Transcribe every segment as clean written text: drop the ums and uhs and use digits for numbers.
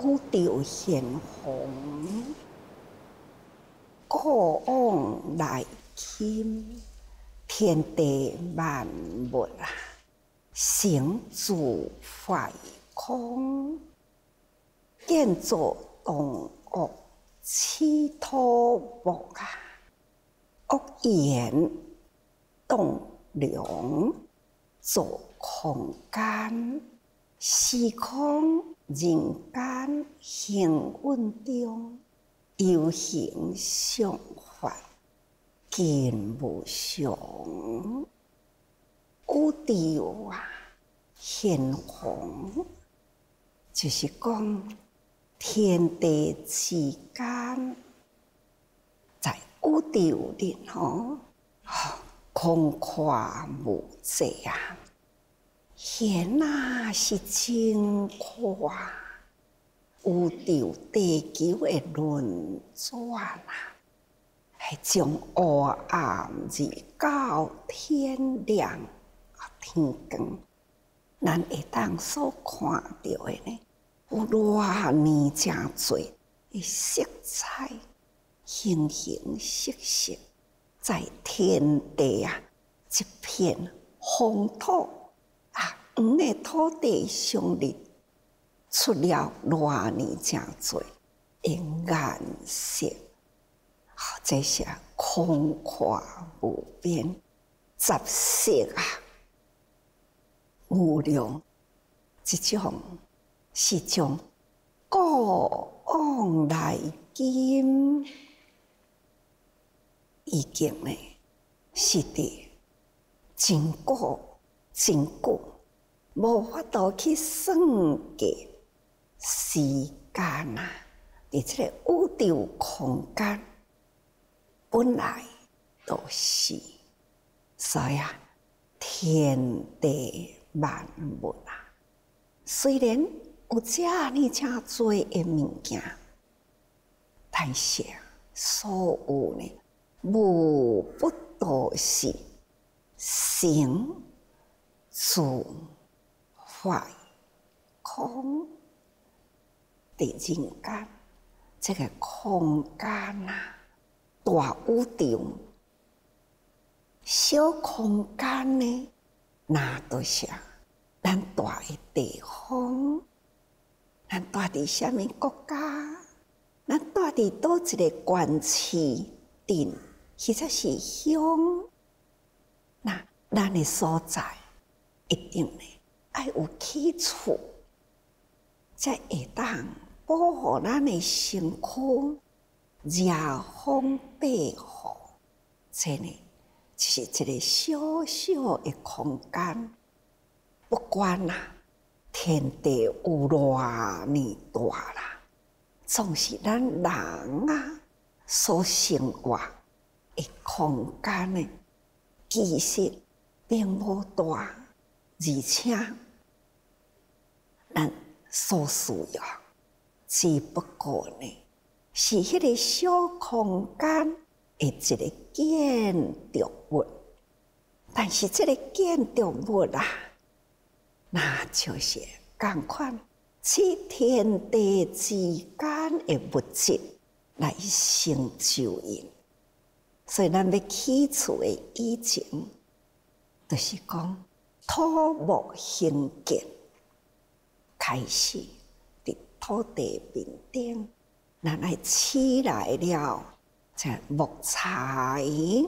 宇宙显宏，过往来今，天地万物啊，成住坏空，建造动恶，起土木啊，恶言动量，做空间，时空人间行运中，有形相法，见无常。宇宙啊，显宏，就是讲天地之间，在宇宙里空旷无际啊，显啊是真阔啊，宇宙地球的轮转啊，系从黑暗日到天亮天光，咱会当所看到的呢，有偌尼真侪的色彩，形形色色，在天地啊一片红土啊，黄的土地上面出了偌尼真侪的颜色，这些空旷无边，杂色啊，无量，这种是从过往来今，已经呢是伫真古真久，无法度去算计时间啊！伫这个宇宙空间本来都是，所以啊，天地万物啊，虽然有遮尼真侪的物件，但是所有呢，无不都是成住坏空的人间，这个空间啊，大宇宙，小空间呢，那都是咱住的地方，咱住伫什么国家？咱住伫倒一个县市镇，或者是乡，那咱的所在一定呢爱有起厝，才会当保护咱的身躯，遮风避雨。这呢，就是一个小小的空间。不管天地有偌尼大啦，总是咱人啊所生活的空间呢，其实并无大，而且咱所需要，只不过呢，是迄个小空间的一个建筑物。但是这个建筑物啊，那就是同款取天地之间的物质来成就因。所以咱要起厝的以前，就是讲土木兴建，开始伫土地面顶，咱来起来了这木材，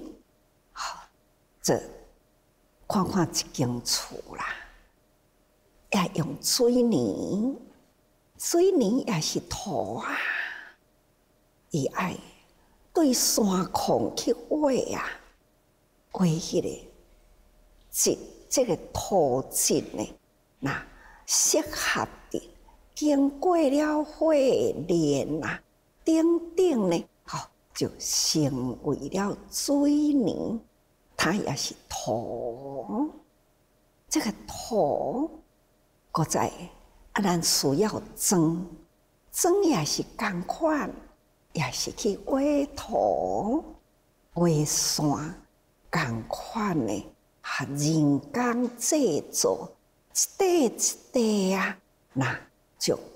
这看看一间厝啦，要用水泥，水泥也是土啊，伊爱对山孔去画啊，画迄个质，这个土质呢，那适合的经过了火炼啊，等等呢，就成为了水泥，它也是土。这个土，搁在咱需要砖，砖也是同款，也是去画土、画山，同款的，人工制作一块一块啊，那就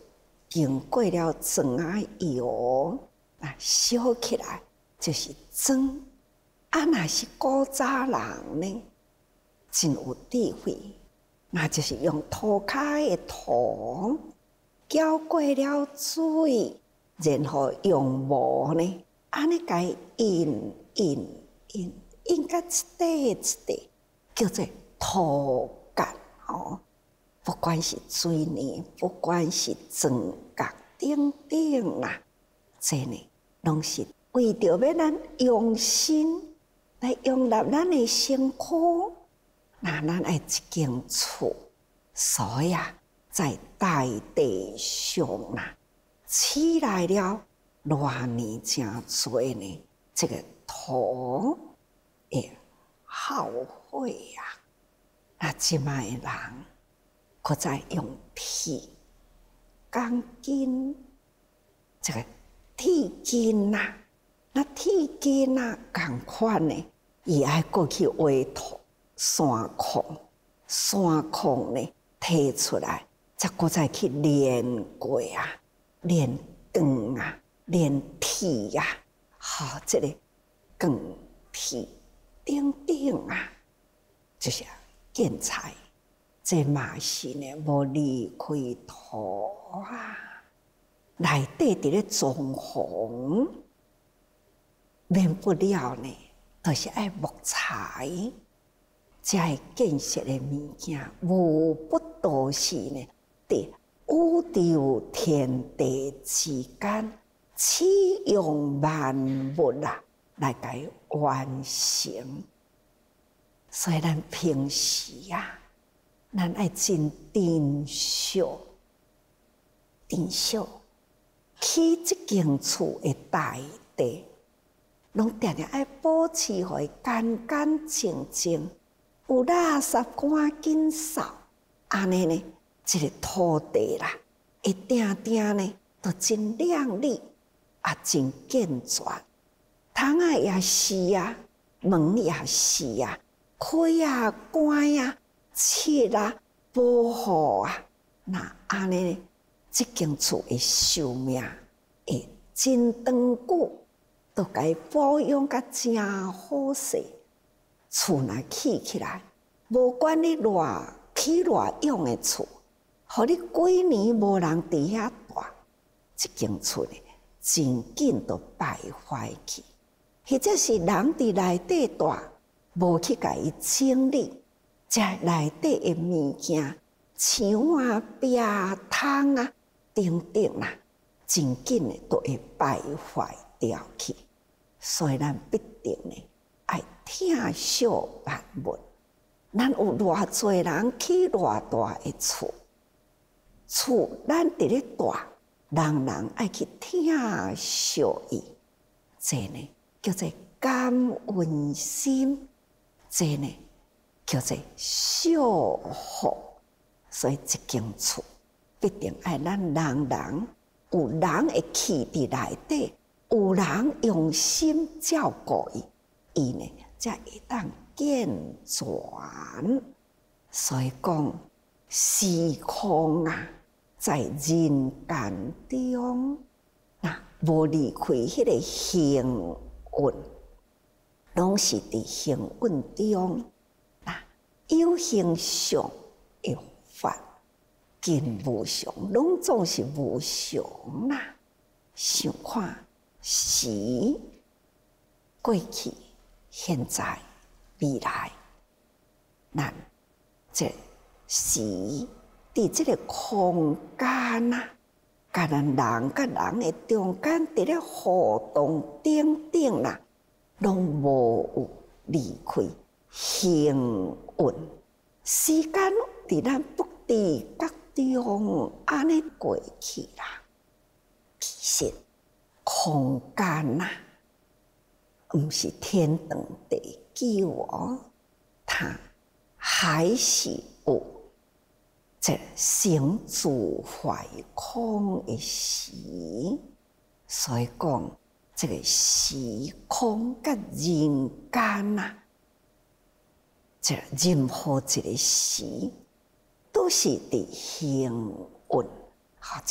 经过了庄仔窑，烧起来就是庄。若是古早人呢，真有智慧，那就是用涂骹的土搅过了水，然后用磨呢，安尼甲印甲一块一块，叫做涂角哦。不管是水泥，不管是砖角等等啦，这呢，拢是为着要咱用心来容纳咱的身躯。那咱爱一间厝，所以在大地上起来了偌年真多呢，这个土会耗毁即卖人搁再用铁、钢筋，这个铁筋那铁筋同款呢，伊爱过去挖土、山矿呢摕出来，再搁再去炼过炼钢炼铁这个钢铁等等就是建材。这嘛是呢，无离开土内底伫咧装潢，免不了呢，就是爱木材，才会建设的物件，无不都是呢，伫宇宙天地之间，启用万物来甲伊完成。所以咱平时咱爱真珍惜起这间厝的大地，拢定定爱保持互伊干干净净，有垃圾赶紧扫，安尼呢，这个土地会定定呢，都真亮丽真健全。窗也是门也是开关漆保护那安尼呢，这间厝的寿命会真长久，都甲伊保养甲真好势。厝若起来，无管你偌起偌勇的厝，互你几年无人伫遐住，这间厝呢，真紧就败坏去。或者是人伫内底住，无去甲伊整理。这内底的物件，墙壁、窗等等真紧的都会败坏掉去。所以咱必定呢，爱疼惜万物。咱有偌侪人起偌大的厝，咱伫咧住，人爱去疼惜伊。这呢叫做感恩心，这呢叫做祝福。所以一间厝必定爱咱人有人会起伫内底，有人用心照顾伊呢才会当健全。所以讲，时空在人间中，无离开迄个幸运，拢是伫幸运中。有形上会法，见无常，拢总是无常想看时、过去、现在、未来，咱这时伫这个空间甲咱人甲人的中间伫咧互动等等拢无有离开幸运。时间伫咱不知觉中安尼过去其实空间毋是天长地久它还是有这成住坏空的时。所以讲，这个时空甲人间这任何一个时，都是伫幸运这个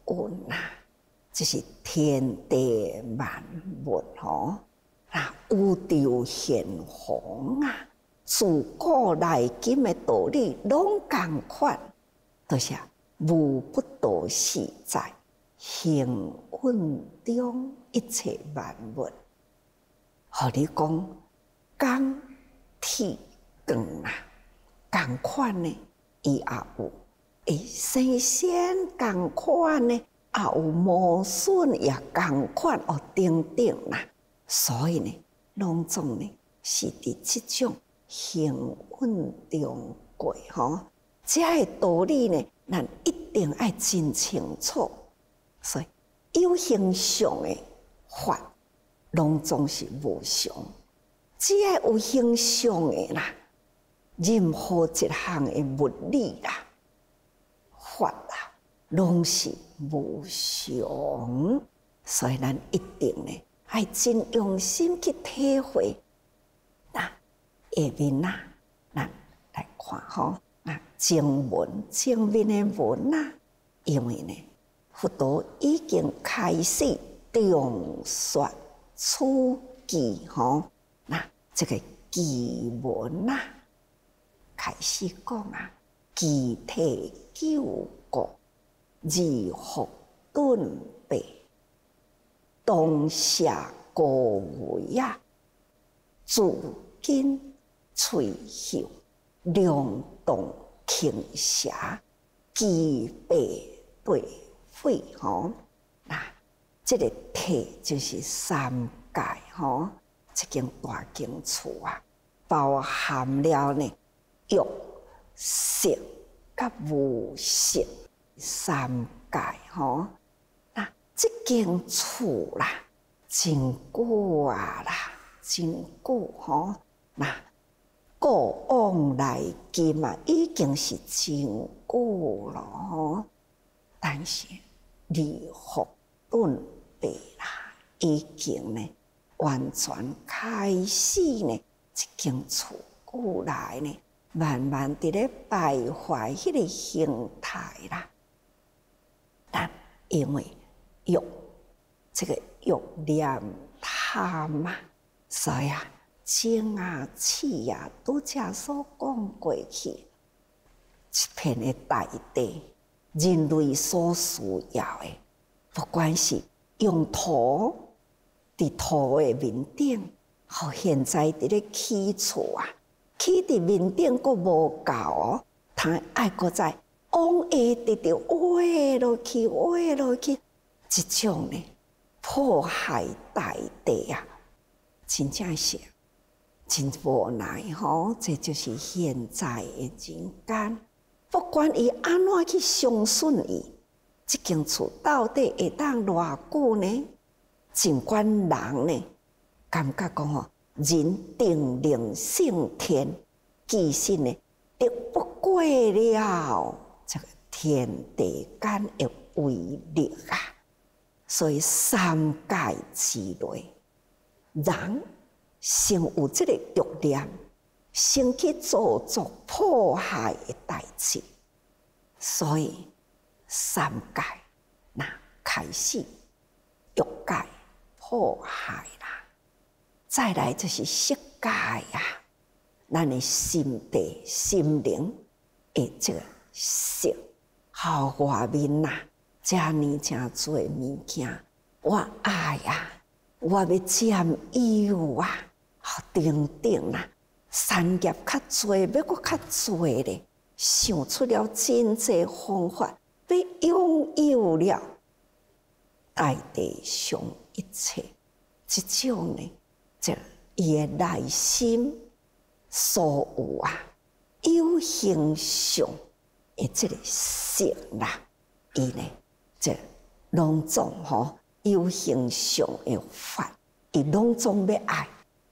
运啊，这是天地万物吼，宇宙现象啊，自古来今的道理拢共款，就是无不都是在行运中一切万物。互你讲光铁光啊，共款呢，伊也有；会生鲜共款呢，也有磨损也共款哦，等等啦。所以呢，拢总呢是伫即种行运中过吼，这个道理呢，咱一定爱真清楚。所以有形象的法，拢总是无常。只要有形象的啦，任何一项的物理啦、法啦，拢是无常。所以咱一定呢，爱真用心去体会。那下面呐，咱来看吼，经文前面的文呐，因为呢，佛陀已经开始重说此句吼，这个句文开始讲具体救国，如福顿备，当下各位自今翠袖，两动倾斜，具备对会吼。这个体就是三界吼，这间大经厝包含了呢欲色甲无色三界吼。这间厝啦，真久啦，真久吼。过往来今已经是真久了吼，但是离福顿备啦，已经呢完全开始呢，这间厝久来呢，慢慢地咧败坏迄个形态啦。但因为这个欲念贪所以情气拄则所讲过去，一片的大地，人类所需要的，不管是用土伫土的面顶，好现在伫咧起厝起伫面顶佫无够哦，他爱佫再往下直直挖落去，这种呢破坏大地真正是真无奈吼。这就是现在的人间，不管伊安怎去伤损伊，这间厝到底会当偌久呢？尽管人呢感觉讲人定能胜天，其实呢敌不过了这个天地间的威力所以三界之内，人先有这个欲念，先去做破坏的代志，所以三界开始欲界破坏啦。再来就是色界咱的心地心灵的这个色，好外面遮尼真多物件，我爱我要占有等等产业较多，要佫较多咧，想出了真济方法，要拥有了大地上一切。这种呢，这伊的内心所有有形象的这个色伊呢，这拢总有形象的法，伊拢总要爱，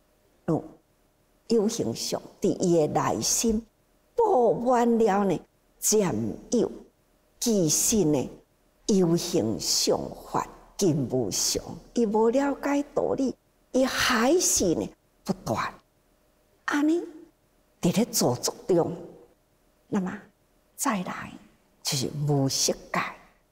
有形象伫伊的内心布满了呢占有，其实呢有形象法根无常，伊无了解道理，伊还是呢不断安尼伫咧做作中。那么再来就是无色界，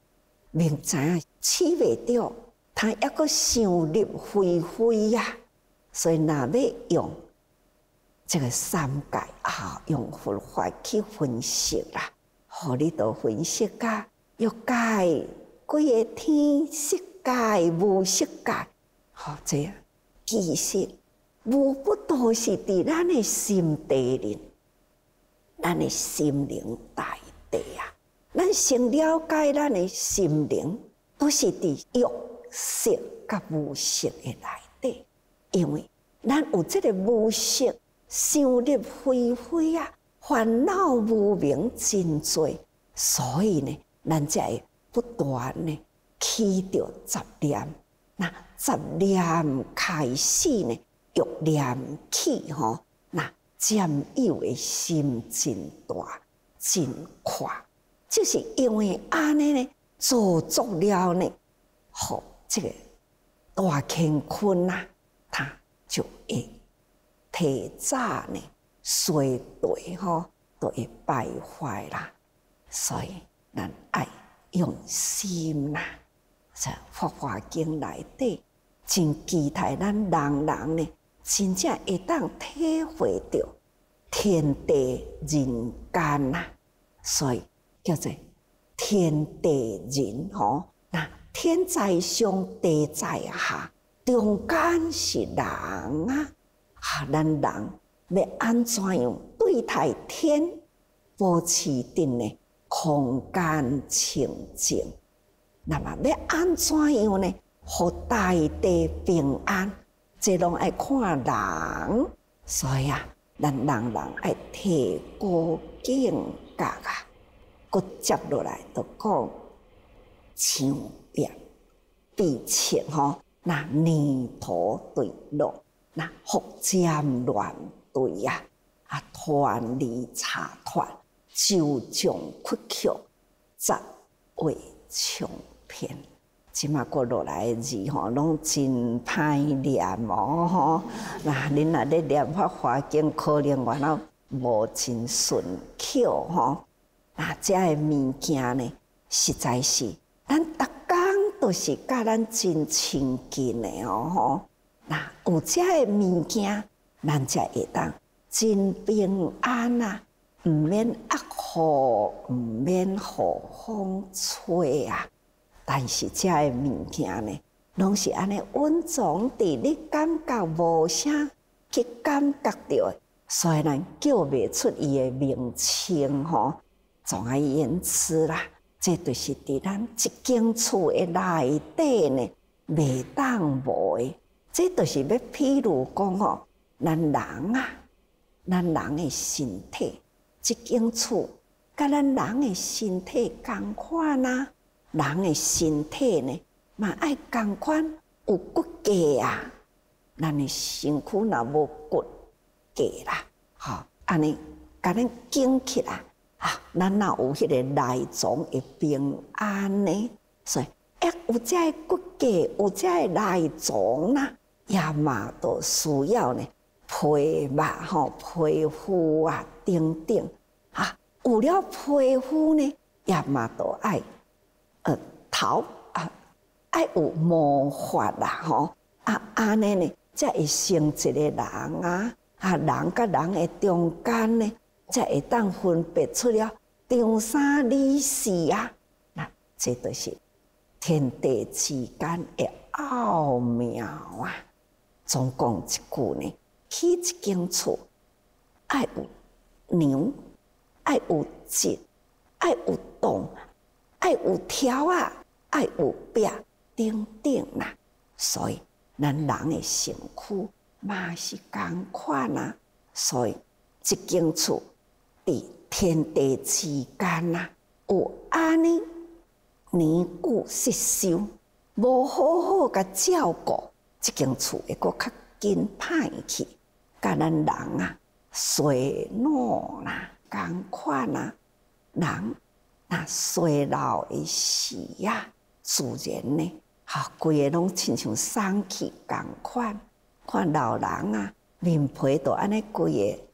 明知影饲袂着，他抑阁想入非非呀。所以若要用这个三界用佛法去分析啦，互你都分析甲欲界几个天色界、无色界，这样其实无不都是伫咱的心地里，咱的心灵大地啊。咱先了解咱的心灵，都是伫欲色甲无色的内底，因为咱有这个无色。想入非非啊，烦恼无明真多，所以呢，咱才会不断呢起着杂念。那杂念开始呢，欲念起那占有的心真大真快，就是因为安尼呢，做足了呢，这个大乾坤啊，它就会。体早呢衰退都会败坏啦，所以咱爱用心啦。在《法华经》内底，真期待咱人人呢，真正会当体会到天地人间啦。所以叫做天地人那天在上，地在下，中间是人啊。咱人要安怎样对待天，保持定的空间清净？那么要安怎样呢？互大地平安，这拢爱看人。所以咱人爱提高境界啊！搁接落来就讲墙壁壁切那泥土对落。那福占乱对呀，团离茶团，就将屈曲，杂为穷篇。即马过落来的字拢真歹念那恁若咧念法华经，可能原来无真顺口那这个物件呢，实在是咱逐工都是甲咱真亲近的那有这个物件，咱才会当真平安啊！唔免恶雨，唔免雨风吹啊。但是这个物件呢，拢是安尼稳重地，你感觉无啥去感觉到，所以咱叫袂出伊的名称总而言之啦，这就是伫咱一间厝的内底呢，袂当无的。这就是要譬如讲咱人的身体，一间厝，甲咱人的身体同款啊。人的身体呢，嘛爱同款有骨架啊。咱的身躯若无骨架啦，安尼甲咱紧起来咱若有迄个内脏会平安呢。所以有这个骨架，有这个内脏啦。也嘛都需要呢，皮肉皮肤等等有了皮肤呢，也嘛都爱头爱有毛发啦安尼呢，才会成一个人人甲人的中间呢，才会当分别出了长生理事那这都是天地之间的奥妙总讲一句呢，起一间厝，爱有梁，爱有脊，爱有洞，爱有条爱有壁等等啦。所以咱人的身躯嘛是同款所以一间厝伫天地之间有安尼年久失修，无好好甲照顾。这间厝会阁较紧歹去，甲咱人衰老啦，同款人那衰老的时自然呢，规个拢亲像生气同款。看老人面皮都安尼规个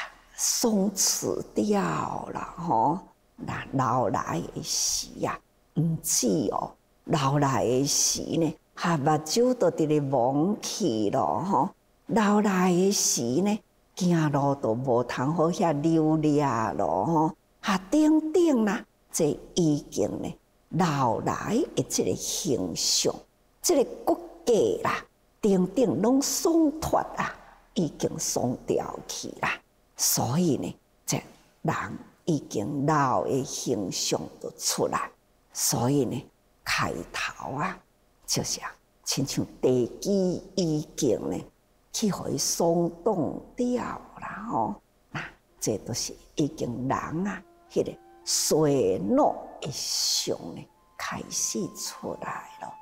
松弛掉了那老来的时毋止哦，老来的时呢，目睭都伫咧蒙去咯吼。老来的时呢，行路都无通好遐溜达咯吼。等等啦，这已经呢，老来的这个形象，这个骨架啦，等等拢松脱啊，已经松掉去啦。所以呢，这人已经老的形象都出来。所以呢，开头啊，就是亲像地基已经呢，去互伊松动掉啦吼。这都是已经人啊，迄个衰老的相呢，开始出来了。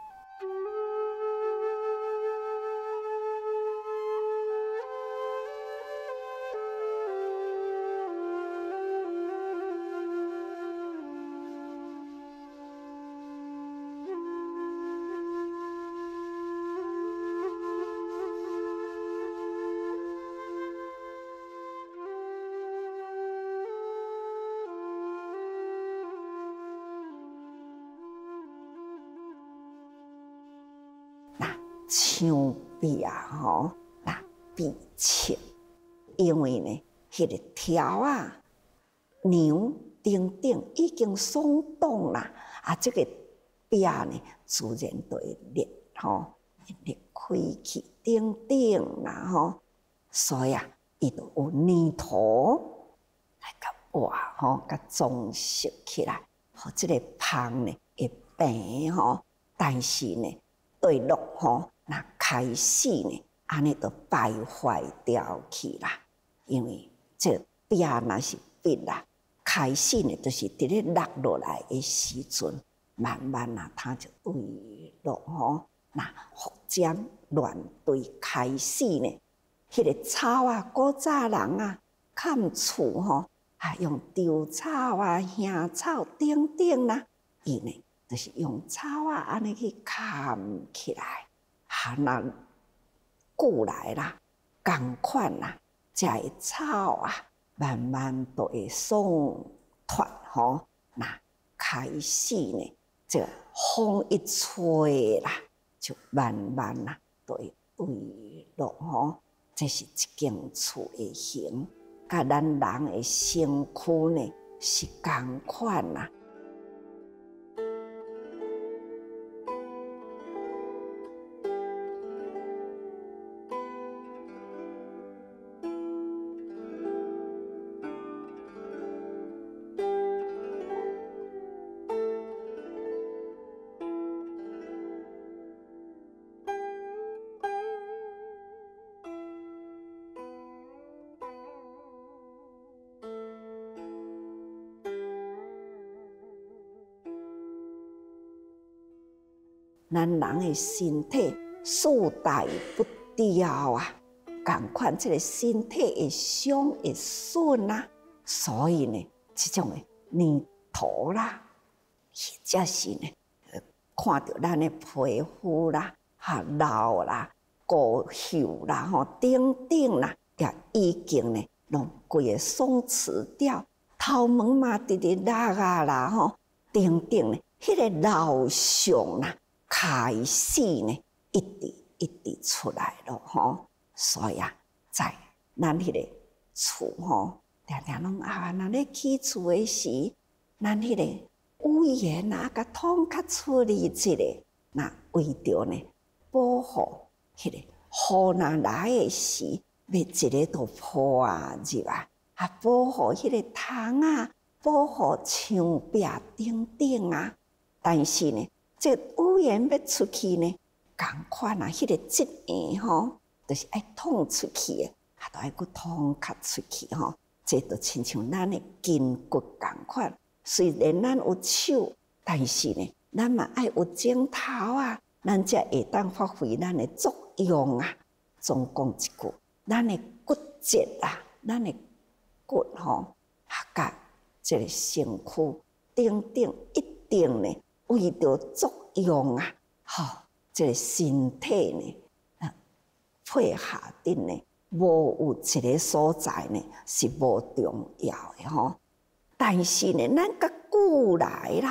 枪毙吼，必切，因为呢，迄个条啊、牛等等已经松动啦，这个壁呢，自然就会裂吼，裂开去等等啦吼，所以伊就有泥土来甲画吼，甲装饰起来，互这个芳呢会平吼，但是呢，对落吼。开始呢，安尼就败坏掉去啦。因为这壁若是壁啦，开始呢就是伫咧落落来的时阵，慢慢它就对落吼，复尖乱对开始呢，迄个草啊，古早人啊，砍厝吼，用稻草啊、香草等等啦，伊呢就是用草啊安尼去砍起来。那久来啦，同款啦，这个草啊，慢慢都会松脱吼。开始呢，这风一吹啦，就慢慢啦，都会对落吼。这是一间厝的形，甲咱人的身躯呢是同款啦。咱人的身体四大不调啊，同款这个身体会伤会损啊，所以呢，这种的泥土啦，或者是呢，看到咱的皮肤啦、老啦、骨朽啦、等等啦，也已经呢，拢规个松弛掉，头毛嘛直直落啊啦等等呢，迄个老相啦。开始呢，一直出来了吼，所以在咱迄个厝吼，常常拢咱咧起厝的时，咱迄个屋檐甲通较出力一下，为着呢保护迄个雨若来的时，要一个都破入啊，保护迄个窗啊，保护墙壁等等啊，但是呢。这屋檐要出去呢，同款迄个质硬吼，就是爱通出去的，都爱佫通较出去吼。这就亲像咱的筋骨同款，虽然咱有手，但是呢，咱嘛爱有指头啊，咱才会当发挥咱的作用啊。总讲一句，咱的骨节啊，咱的骨吼，甲这个身躯等等一定呢。为着作用啊，这个身体呢，配合的呢，无有一个所在呢是无重要的吼。但是呢，咱较久来啦，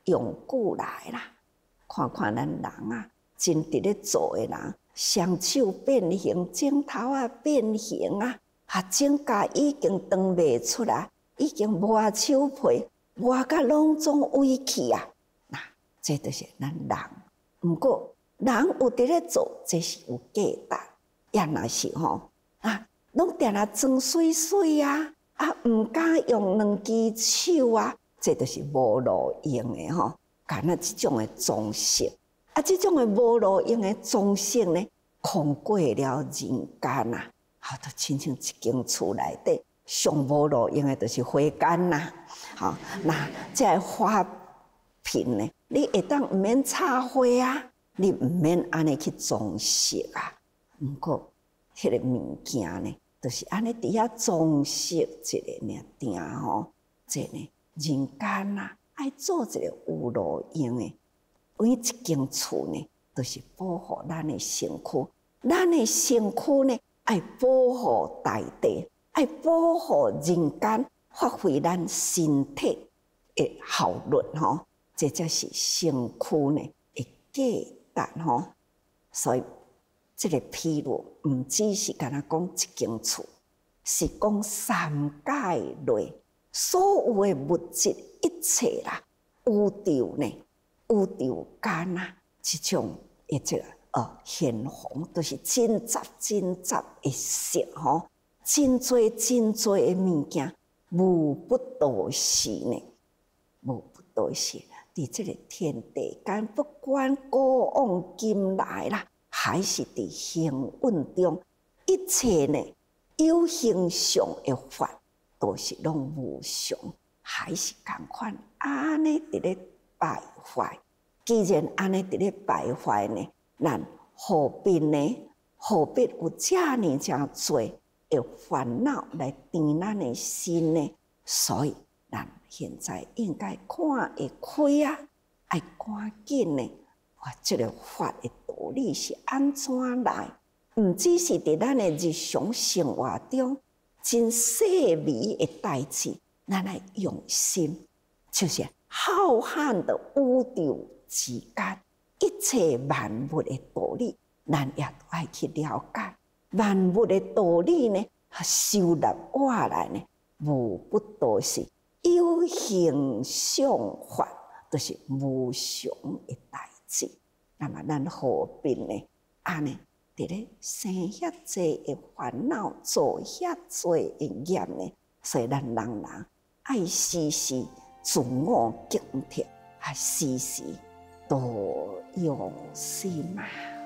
用久来啦，看看咱人啊，真伫咧做诶人，双手变形，指头啊变形啊，指甲已经长袂出来，已经磨手皮，磨甲拢总歪去啊！那这就是咱人。毋过人有伫咧做，这是有价值。也若是吼拢定定装水水啊，毋敢用两只手啊，这就是无路用诶吼。敢若即种诶装饰，即种诶无路用诶装饰呢，空过了人间啊，就亲像一间厝内底上无路用诶，就是花间啦。那这花瓶呢，你会当毋免插花啊，你毋免安尼去装饰啊。毋过迄个物件呢，就是安尼伫遐装饰一个尔定吼。这呢，人间啊，爱做一个有路用诶，为一间厝呢，就是保护咱诶身躯。咱诶身躯呢，爱保护大地，爱保护人间，发挥咱身体诶效率吼。这才是身躯呢诶价值吼。所以这个譬如，毋只是干那讲一间厝，是讲三界内所有诶物质一切啦，宇宙呢，宇宙间啊，即种诶这个现红，都是真杂真杂诶色吼，真多真多诶物件，无不都是呢，无不都是。伫这个天地间，不管过往今来啦，还是伫行运中，一切呢有形上的法，都是拢无常，还是共款安尼伫咧败坏。既然安尼伫咧败坏呢，咱何必呢？何必有遮尔正多的烦恼来填咱的心呢？所以咱现在应该看会开啊，爱赶紧呢！这个法的道理是安怎来？毋只是伫咱的日常生活中真细微的代志，咱来用心，就是浩瀚的宇宙之间，一切万物的道理，咱也都爱去了解。万物的道理呢，收纳下来呢，无不都是有形相法，都是无常的代志。那么咱何必呢？安尼伫咧生遐济的烦恼，做遐济的业呢？所以咱人爱时时自我警惕，时时多用心啊。